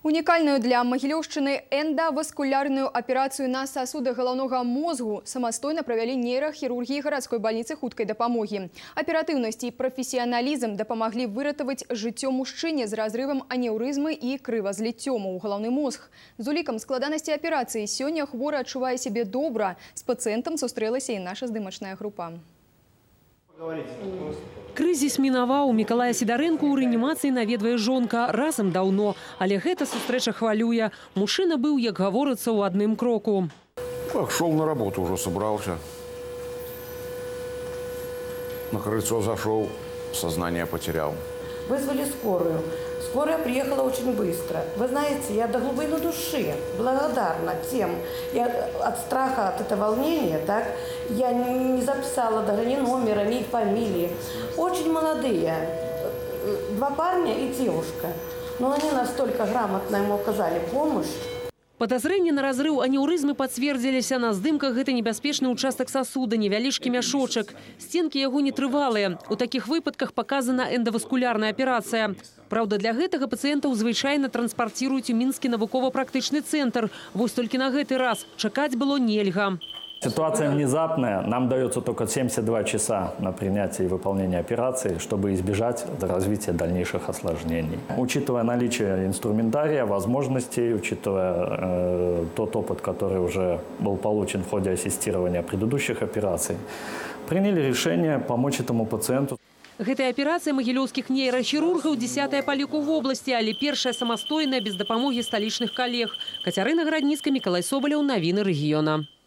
Уникальную для Могилевщины эндоваскулярную операцию на сосудах головного мозгу самостойно провели нейрохирургии городской больницы хуткай дапамоги. Оперативность и профессионализм допомогли выратовать жыццё мужчине с разрывом аневризмы и кровозлиттёма ў головный мозг. З улікам складанасці операции сёння хворы адчувае себе добра. С пациентом сустрэлася и наша здымачная группа. Крызіс мінаваў. Миколая Сидоренко у рэанімацыі наведвае жонка. Разам даўно. Але гэта сустрэча хвалюе. Мужчына быў, як гаворыцца, у адным кроку. Шел на работу, уже собрался. На крыльцо зашел, сознание потерял. Вызвали скорую. Скорая приехала очень быстро. Вы знаете, я до глубины души благодарна тем, от страха, от этого волнения, так, я не записала даже ни номера, ни фамилии. Очень молодые, 2 парня и девушка. Но они настолько грамотно ему оказали помощь. Подозрение на разрыв аневризмы подтвердились, а на здымках это небяспечны участок сосуда, невялічкі мяшочак. Стенки яго нетрывалыя. У таких выпадках показана эндоваскулярная операция. Правда, для гэтага пациентаў звычайна транспортируюць у Мінскі навукова-практычны центр. Вось толькі на гэты раз чакаць было нельга. Ситуация внезапная. Нам дается только 72 часа на принятие и выполнение операции, чтобы избежать развития дальнейших осложнений. Учитывая наличие инструментария, возможностей, учитывая тот опыт, который уже был получен в ходе ассистирования предыдущих операций, приняли решение помочь этому пациенту. Гэтая операция могилевских нейрохирургов 10-я по ліку в области, але первая самостойная без допомоги столичных коллег. Катерина Городницкая, Миколай Соболев, новины региона.